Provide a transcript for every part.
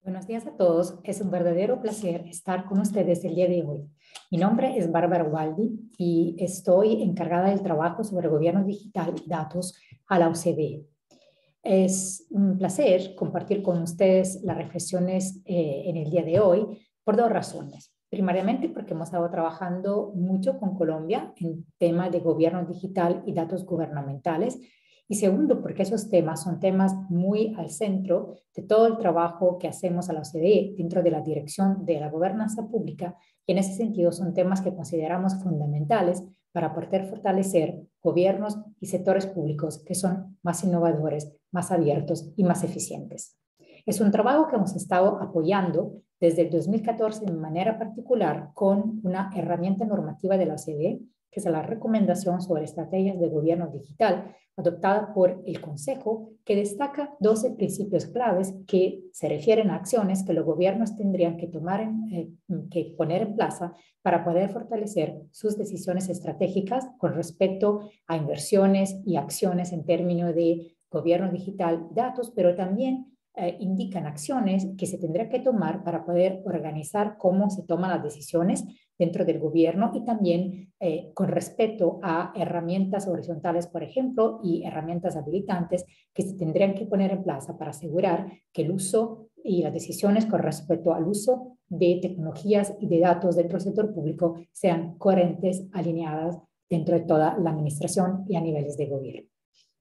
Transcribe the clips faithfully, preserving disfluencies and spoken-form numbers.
Buenos días a todos. Es un verdadero placer estar con ustedes el día de hoy. Mi nombre es Bárbara Ubaldi y estoy encargada del trabajo sobre gobierno digital y datos a la O C D E. Es un placer compartir con ustedes las reflexiones eh, en el día de hoy por dos razones. Primariamente porque hemos estado trabajando mucho con Colombia en temas de gobierno digital y datos gubernamentales. Y segundo, porque esos temas son temas muy al centro de todo el trabajo que hacemos a la O C D E dentro de la dirección de la gobernanza pública, y en ese sentido son temas que consideramos fundamentales para poder fortalecer gobiernos y sectores públicos que son más innovadores, más abiertos y más eficientes. Es un trabajo que hemos estado apoyando desde el dos mil catorce de manera particular con una herramienta normativa de la O C D E, que es la recomendación sobre estrategias de gobierno digital, adoptada por el Consejo, que destaca doce principios claves que se refieren a acciones que los gobiernos tendrían que tomar, en, eh, que poner en plaza para poder fortalecer sus decisiones estratégicas con respecto a inversiones y acciones en términos de gobierno digital y datos, pero también eh, indican acciones que se tendrá que tomar para poder organizar cómo se toman las decisiones dentro del gobierno y también eh, con respecto a herramientas horizontales, por ejemplo, y herramientas habilitantes que se tendrían que poner en plaza para asegurar que el uso y las decisiones con respecto al uso de tecnologías y de datos dentro del sector público sean coherentes, alineadas dentro de toda la administración y a niveles de gobierno.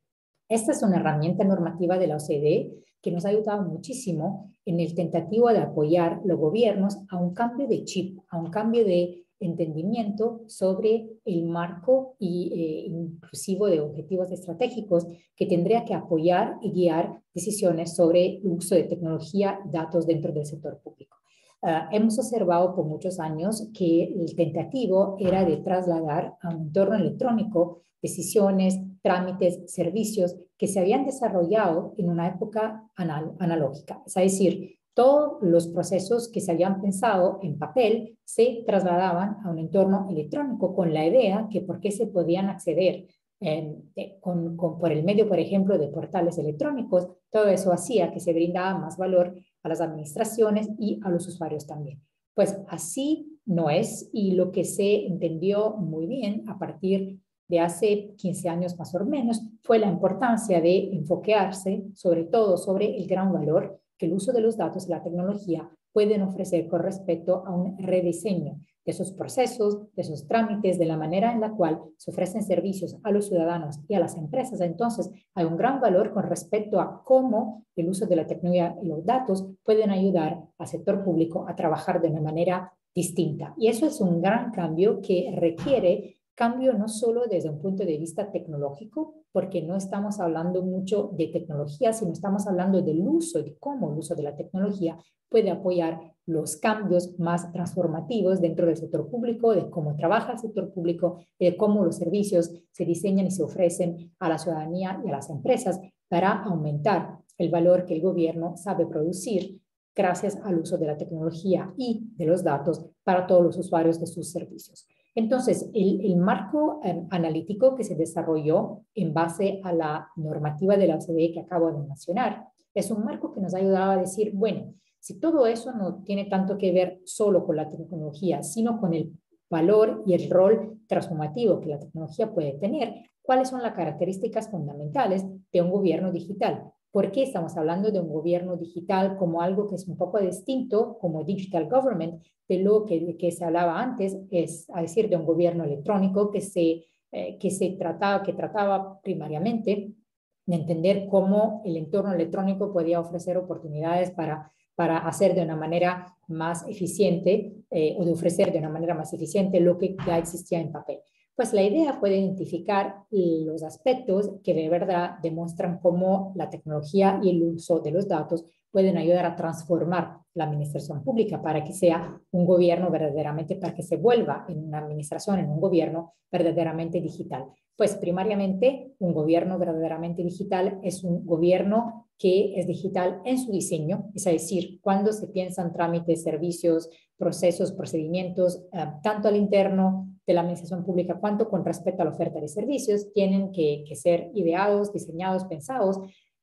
Esta es una herramienta normativa de la O C D E que nos ha ayudado muchísimo en el tentativo de apoyar los gobiernos a un cambio de chip, a un cambio de entendimiento sobre el marco y, eh, inclusivo de objetivos estratégicos que tendría que apoyar y guiar decisiones sobre el uso de tecnología y datos dentro del sector público. Uh, hemos observado por muchos años que el tentativo era de trasladar a un entorno electrónico decisiones, trámites, servicios que se habían desarrollado en una época anal analógica. Es decir, todos los procesos que se habían pensado en papel se trasladaban a un entorno electrónico con la idea que por qué se podían acceder eh, de, con, con, por el medio, por ejemplo, de portales electrónicos. Todo eso hacía que se brindaba más valor a las administraciones y a los usuarios también. Pues así no es, y lo que se entendió muy bien a partir de hace quince años más o menos fue la importancia de enfocarse sobre todo sobre el gran valor que el uso de los datos y la tecnología pueden ofrecer con respecto a un rediseño de esos procesos, de esos trámites, de la manera en la cual se ofrecen servicios a los ciudadanos y a las empresas. Entonces, hay un gran valor con respecto a cómo el uso de la tecnología y los datos pueden ayudar al sector público a trabajar de una manera distinta. Y eso es un gran cambio que requiere cambio no solo desde un punto de vista tecnológico, porque no estamos hablando mucho de tecnología, sino estamos hablando del uso, de cómo el uso de la tecnología puede apoyar los cambios más transformativos dentro del sector público, de cómo trabaja el sector público, de cómo los servicios se diseñan y se ofrecen a la ciudadanía y a las empresas para aumentar el valor que el gobierno sabe producir gracias al uso de la tecnología y de los datos para todos los usuarios de sus servicios. Entonces, el, el marco eh, analítico que se desarrolló en base a la normativa de la O C D E que acabo de mencionar, es un marco que nos ha ayudado a decir, bueno, si todo eso no tiene tanto que ver solo con la tecnología, sino con el valor y el rol transformativo que la tecnología puede tener, ¿cuáles son las características fundamentales de un gobierno digital? ¿Por qué estamos hablando de un gobierno digital como algo que es un poco distinto, como digital government, de lo que, de que se hablaba antes, es a decir, de un gobierno electrónico que se, eh, que se trataba, que trataba primariamente de entender cómo el entorno electrónico podía ofrecer oportunidades para, para hacer de una manera más eficiente eh, o de ofrecer de una manera más eficiente lo que ya existía en papel. Pues la idea fue identificar los aspectos que de verdad demuestran cómo la tecnología y el uso de los datos pueden ayudar a transformar la administración pública para que sea un gobierno verdaderamente, para que se vuelva en una administración, en un gobierno verdaderamente digital. Pues primariamente un gobierno verdaderamente digital es un gobierno que es digital en su diseño, es decir, cuando se piensan trámites, servicios, procesos, procedimientos, eh, tanto al interno de la administración pública cuanto con respecto a la oferta de servicios, tienen que, que ser ideados, diseñados, pensados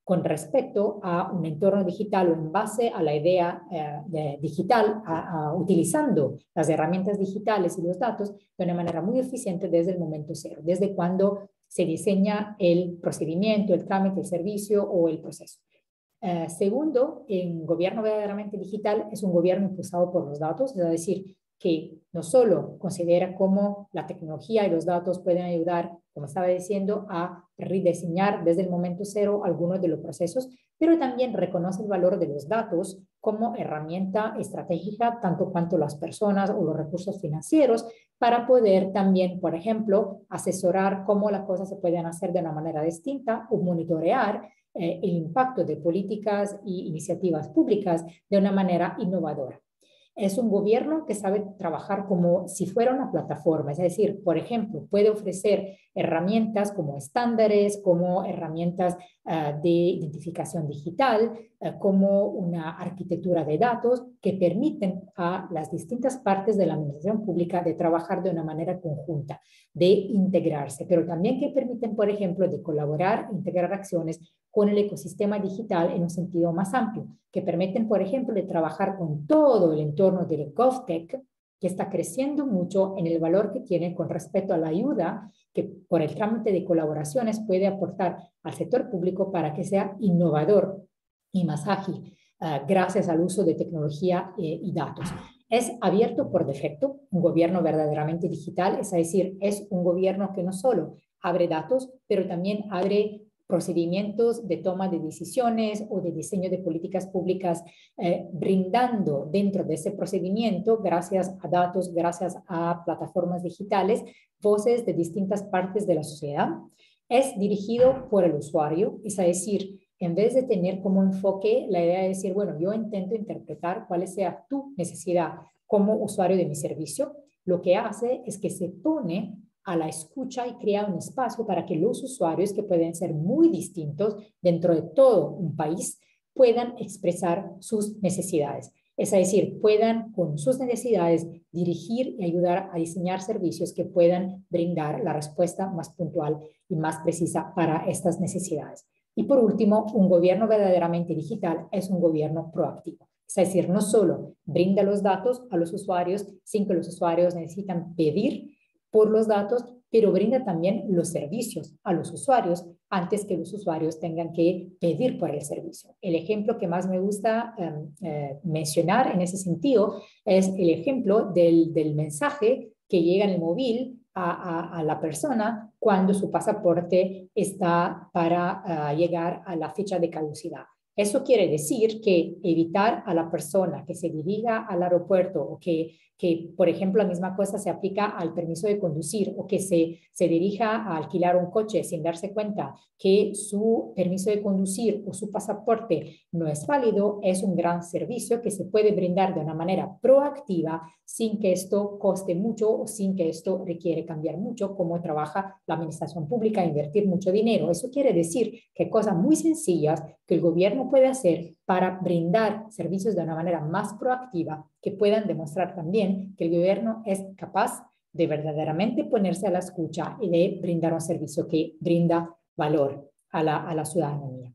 con respecto a un entorno digital o en base a la idea eh, de digital, a, a, utilizando las herramientas digitales y los datos de una manera muy eficiente desde el momento cero, desde cuando se diseña el procedimiento, el trámite, el servicio o el proceso. Eh, segundo, un gobierno verdaderamente digital es un gobierno impulsado por los datos, es decir, que no solo considera cómo la tecnología y los datos pueden ayudar, como estaba diciendo, a rediseñar desde el momento cero algunos de los procesos, pero también reconoce el valor de los datos como herramienta estratégica, tanto cuanto las personas o los recursos financieros, para poder también, por ejemplo, asesorar cómo las cosas se pueden hacer de una manera distinta o monitorear eh, el impacto de políticas e iniciativas públicas de una manera innovadora. Es un gobierno que sabe trabajar como si fuera una plataforma, es decir, por ejemplo, puede ofrecer herramientas como estándares, como herramientas uh, de identificación digital, uh, como una arquitectura de datos que permiten a las distintas partes de la administración pública de trabajar de una manera conjunta, de integrarse, pero también que permiten, por ejemplo, de colaborar, integrar acciones con el ecosistema digital en un sentido más amplio, que permiten, por ejemplo, de trabajar con todo el entorno del GovTech, que está creciendo mucho en el valor que tiene con respecto a la ayuda que por el trámite de colaboraciones puede aportar al sector público para que sea innovador y más ágil, uh, gracias al uso de tecnología eh, y datos. Es abierto por defecto, un gobierno verdaderamente digital, es decir, es un gobierno que no solo abre datos, pero también abre procedimientos de toma de decisiones o de diseño de políticas públicas, eh, brindando dentro de ese procedimiento, gracias a datos, gracias a plataformas digitales, voces de distintas partes de la sociedad. Es dirigido por el usuario, es decir, en vez de tener como enfoque la idea de decir, bueno, yo intento interpretar cuál sea tu necesidad como usuario de mi servicio, lo que hace es que se pone a la escucha y crea un espacio para que los usuarios, que pueden ser muy distintos dentro de todo un país, puedan expresar sus necesidades. Es decir, puedan con sus necesidades dirigir y ayudar a diseñar servicios que puedan brindar la respuesta más puntual y más precisa para estas necesidades. Y por último, un gobierno verdaderamente digital es un gobierno proactivo. Es decir, no solo brinda los datos a los usuarios sin que los usuarios necesitan pedir por los datos, pero brinda también los servicios a los usuarios antes que los usuarios tengan que pedir por el servicio. El ejemplo que más me gusta eh, eh, mencionar en ese sentido es el ejemplo del, del mensaje que llega en el móvil a, a, a la persona cuando su pasaporte está para uh, llegar a la fecha de caducidad. Eso quiere decir que evitar a la persona que se dirija al aeropuerto o que, que, por ejemplo, la misma cosa se aplica al permiso de conducir o que se, se dirija a alquilar un coche sin darse cuenta que su permiso de conducir o su pasaporte no es válido, es un gran servicio que se puede brindar de una manera proactiva sin que esto coste mucho o sin que esto requiere cambiar mucho cómo trabaja la administración pública, invertir mucho dinero. Eso quiere decir que cosas muy sencillas que el gobierno puede hacer para brindar servicios de una manera más proactiva que puedan demostrar también que el gobierno es capaz de verdaderamente ponerse a la escucha y de brindar un servicio que brinda valor a la, a la ciudadanía.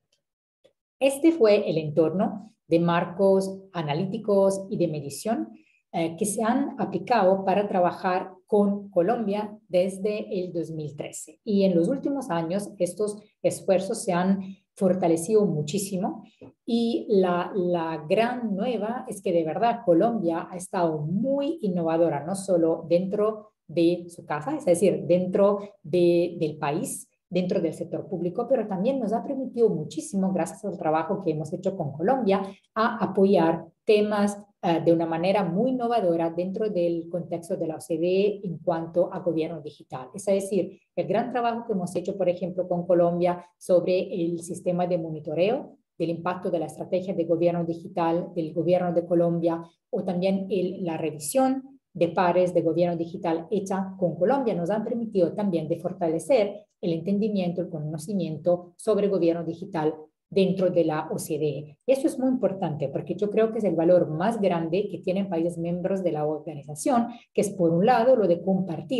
Este fue el entorno de marcos analíticos y de medición eh, que se han aplicado para trabajar con Colombia desde el dos mil trece. Y en los últimos años estos esfuerzos se han fortalecido muchísimo y la, la gran nueva es que de verdad Colombia ha estado muy innovadora, no solo dentro de su casa, es decir, dentro de, del país, dentro del sector público, pero también nos ha permitido muchísimo, gracias al trabajo que hemos hecho con Colombia, a apoyar temas uh, de una manera muy innovadora dentro del contexto de la O C D E en cuanto a gobierno digital. Es decir, el gran trabajo que hemos hecho, por ejemplo, con Colombia sobre el sistema de monitoreo del impacto de la estrategia de gobierno digital del gobierno de Colombia o también el, la revisión de pares de gobierno digital hecha con Colombia nos han permitido también de fortalecer el entendimiento, el conocimiento sobre gobierno digital dentro de la O C D E. Eso es muy importante porque yo creo que es el valor más grande que tienen países miembros de la organización, que es por un lado lo de compartir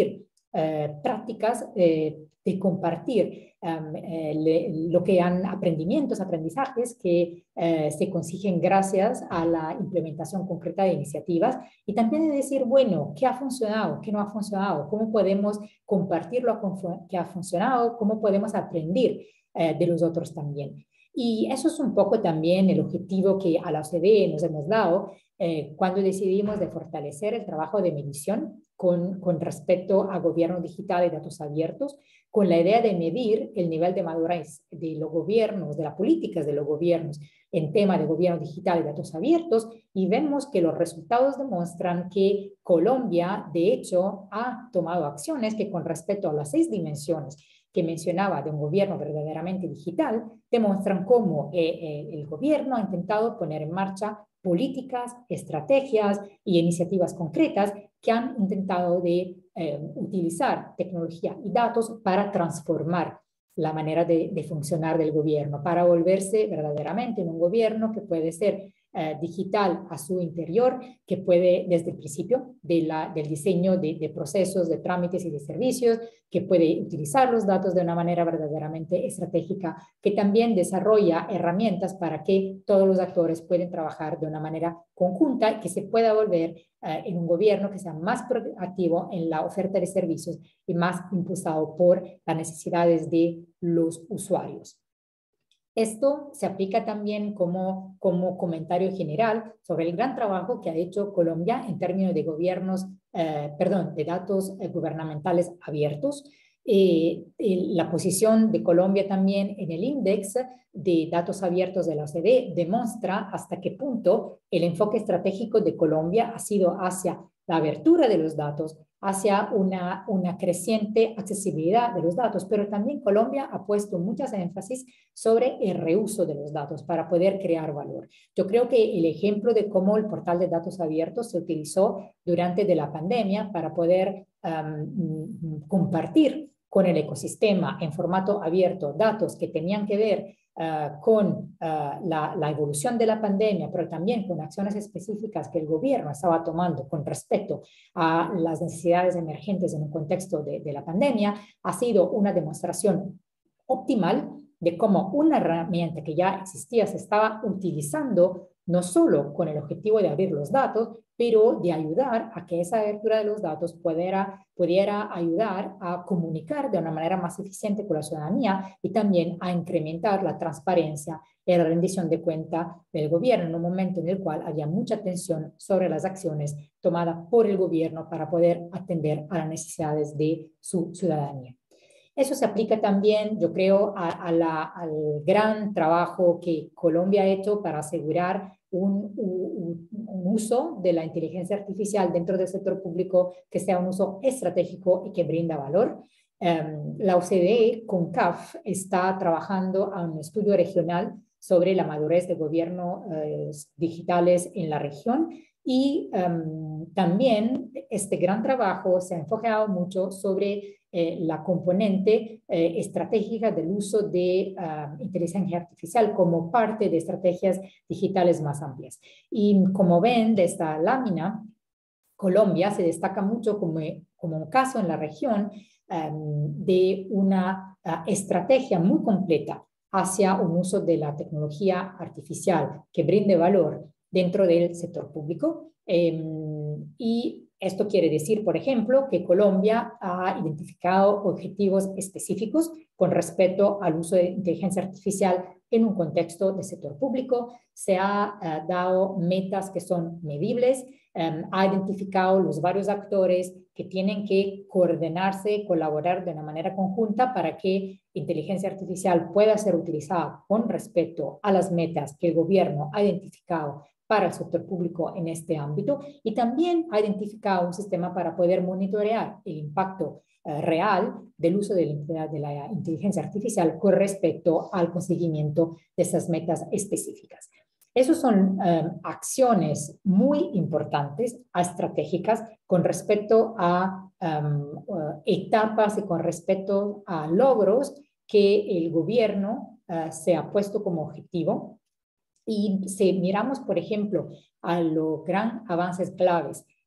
eh, prácticas eh, de compartir um, eh, le, lo que han aprendimientos, aprendizajes que eh, se consiguen gracias a la implementación concreta de iniciativas y también de decir, bueno, ¿qué ha funcionado? ¿Qué no ha funcionado? ¿Cómo podemos compartir lo que ha funcionado? ¿Cómo podemos aprender eh, de los otros también? Y eso es un poco también el objetivo que a la O C D E nos hemos dado eh, cuando decidimos de fortalecer el trabajo de medición con, con respecto a gobierno digital y datos abiertos, con la idea de medir el nivel de madurez de los gobiernos, de las políticas de los gobiernos en tema de gobierno digital y datos abiertos, y vemos que los resultados demuestran que Colombia, de hecho, ha tomado acciones que con respecto a las seis dimensiones que mencionaba de un gobierno verdaderamente digital, demuestran cómo eh, eh, el gobierno ha intentado poner en marcha políticas, estrategias y iniciativas concretas que han intentado de eh, utilizar tecnología y datos para transformar la manera de, de funcionar del gobierno, para volverse verdaderamente en un gobierno que puede ser eh, digital a su interior, que puede desde el principio de la, del diseño de, de procesos, de trámites y de servicios, que puede utilizar los datos de una manera verdaderamente estratégica, que también desarrolla herramientas para que todos los actores puedan trabajar de una manera conjunta y que se pueda volver eh, en un gobierno que sea más proactivo en la oferta de servicios y más impulsado por las necesidades de los usuarios. Esto se aplica también como, como comentario general sobre el gran trabajo que ha hecho Colombia en términos de gobiernos, eh, perdón, de datos eh, gubernamentales abiertos. Eh, la posición de Colombia también en el índice de datos abiertos de la O C D E demuestra hasta qué punto el enfoque estratégico de Colombia ha sido hacia la abertura de los datos, hacia una, una creciente accesibilidad de los datos, pero también Colombia ha puesto muchas énfasis sobre el reuso de los datos para poder crear valor. Yo creo que el ejemplo de cómo el portal de datos abiertos se utilizó durante de la pandemia para poder um, compartir con el ecosistema en formato abierto datos que tenían que ver Uh, con uh, la, la evolución de la pandemia, pero también con acciones específicas que el gobierno estaba tomando con respecto a las necesidades emergentes en un contexto de, de la pandemia, ha sido una demostración optimal de cómo una herramienta que ya existía se estaba utilizando no solo con el objetivo de abrir los datos, pero de ayudar a que esa abertura de los datos pudiera, pudiera ayudar a comunicar de una manera más eficiente con la ciudadanía y también a incrementar la transparencia y la rendición de cuenta del gobierno en un momento en el cual había mucha tensión sobre las acciones tomadas por el gobierno para poder atender a las necesidades de su ciudadanía. Eso se aplica también, yo creo, a, a la, al gran trabajo que Colombia ha hecho para asegurar un, un, un uso de la inteligencia artificial dentro del sector público que sea un uso estratégico y que brinda valor. Um, la O C D E, con C A F, está trabajando a un estudio regional sobre la madurez de gobiernos eh, digitales en la región y um, también este gran trabajo se ha enfocado mucho sobre Eh, la componente eh, estratégica del uso de uh, inteligencia artificial como parte de estrategias digitales más amplias. Y como ven de esta lámina, Colombia se destaca mucho como, como un caso en la región um, de una uh, estrategia muy completa hacia un uso de la tecnología artificial que brinde valor dentro del sector público. Eh, y esto quiere decir, por ejemplo, que Colombia ha identificado objetivos específicos con respecto al uso de inteligencia artificial en un contexto de sector público. Se ha uh, dado metas que son medibles, um, ha identificado los varios actores que tienen que coordinarse, colaborar de una manera conjunta para que inteligencia artificial pueda ser utilizada con respecto a las metas que el gobierno ha identificado para el sector público en este ámbito y también ha identificado un sistema para poder monitorear el impacto eh, real del uso de la, de la inteligencia artificial con respecto al conseguimiento de esas metas específicas. Esas son eh, acciones muy importantes, estratégicas, con respecto a um, uh, etapas y con respecto a logros que el gobierno uh, se ha puesto como objetivo. Y si miramos, por ejemplo, a los grandes avances claves que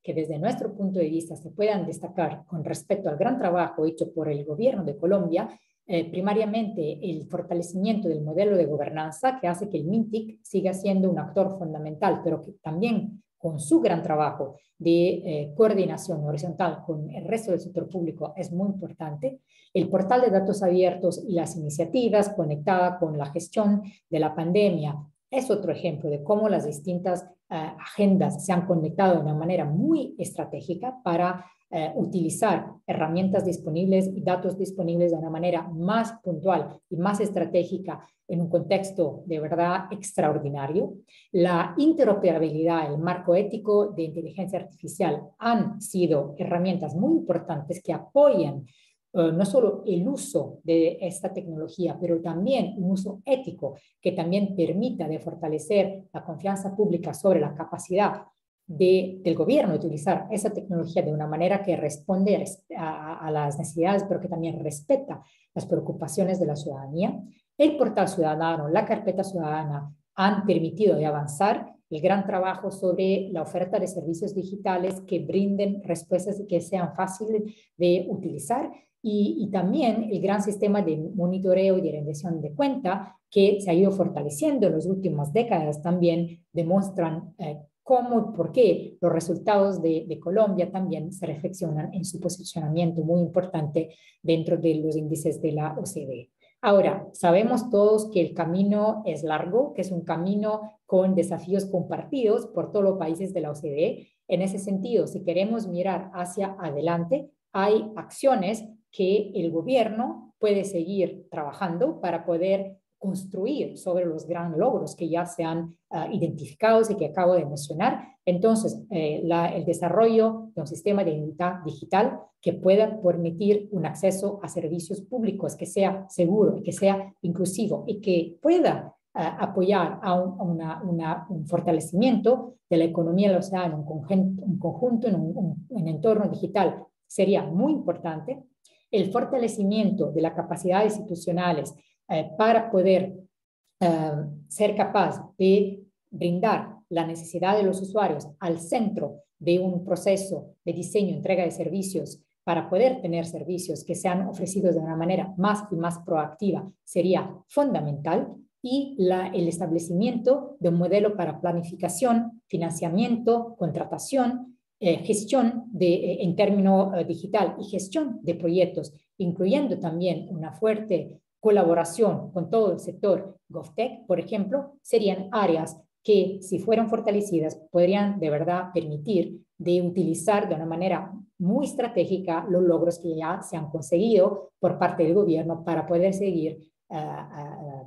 que desde nuestro punto de vista se puedan destacar con respecto al gran trabajo hecho por el gobierno de Colombia, eh, primariamente el fortalecimiento del modelo de gobernanza que hace que el MINTIC siga siendo un actor fundamental, pero que también con su gran trabajo de eh, coordinación horizontal con el resto del sector público es muy importante. El portal de datos abiertos y las iniciativas conectadas con la gestión de la pandemia es otro ejemplo de cómo las distintas uh, agendas se han conectado de una manera muy estratégica para uh, utilizar herramientas disponibles y datos disponibles de una manera más puntual y más estratégica en un contexto de verdad extraordinario. La interoperabilidad, el marco ético de inteligencia artificial han sido herramientas muy importantes que apoyan Uh, no solo el uso de esta tecnología, pero también un uso ético que también permita de fortalecer la confianza pública sobre la capacidad de, del gobierno de utilizar esa tecnología de una manera que responde a, a las necesidades, pero que también respeta las preocupaciones de la ciudadanía. El portal ciudadano, la carpeta ciudadana han permitido de avanzar el gran trabajo sobre la oferta de servicios digitales que brinden respuestas y que sean fáciles de utilizar. Y, y también el gran sistema de monitoreo y de rendición de cuenta que se ha ido fortaleciendo en las últimas décadas también demuestran eh, cómo y por qué los resultados de, de Colombia también se reflexionan en su posicionamiento muy importante dentro de los índices de la O C D E. Ahora, sabemos todos que el camino es largo, que es un camino con desafíos compartidos por todos los países de la O C D E. En ese sentido, si queremos mirar hacia adelante, hay acciones que el gobierno puede seguir trabajando para poder construir sobre los grandes logros que ya se han uh, identificado y que acabo de mencionar. Entonces, eh, la, el desarrollo de un sistema de identidad digital que pueda permitir un acceso a servicios públicos que sea seguro, que sea inclusivo y que pueda uh, apoyar a, un, a una, una, un fortalecimiento de la economía del océano, un conjunto, un conjunto en un, un, un entorno digital sería muy importante. El fortalecimiento de las capacidades institucionales eh, para poder eh, ser capaz de brindar la necesidad de los usuarios al centro de un proceso de diseño, entrega de servicios, para poder tener servicios que sean ofrecidos de una manera más y más proactiva, sería fundamental. Y la, el establecimiento de un modelo para planificación, financiamiento, contratación, Eh, gestión de, eh, en término eh, digital y gestión de proyectos, incluyendo también una fuerte colaboración con todo el sector GovTech, por ejemplo, serían áreas que, si fueran fortalecidas, podrían de verdad permitir de utilizar de una manera muy estratégica los logros que ya se han conseguido por parte del gobierno para poder seguir uh, uh,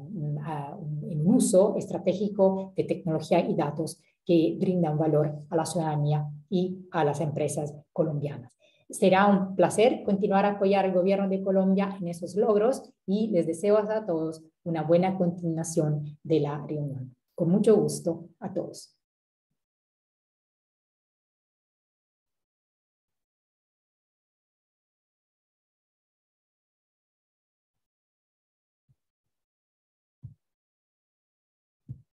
uh, en un uso estratégico de tecnología y datos que brindan valor a la ciudadanía y a las empresas colombianas. Será un placer continuar a apoyar al gobierno de Colombia en esos logros y les deseo a todos una buena continuación de la reunión. Con mucho gusto a todos.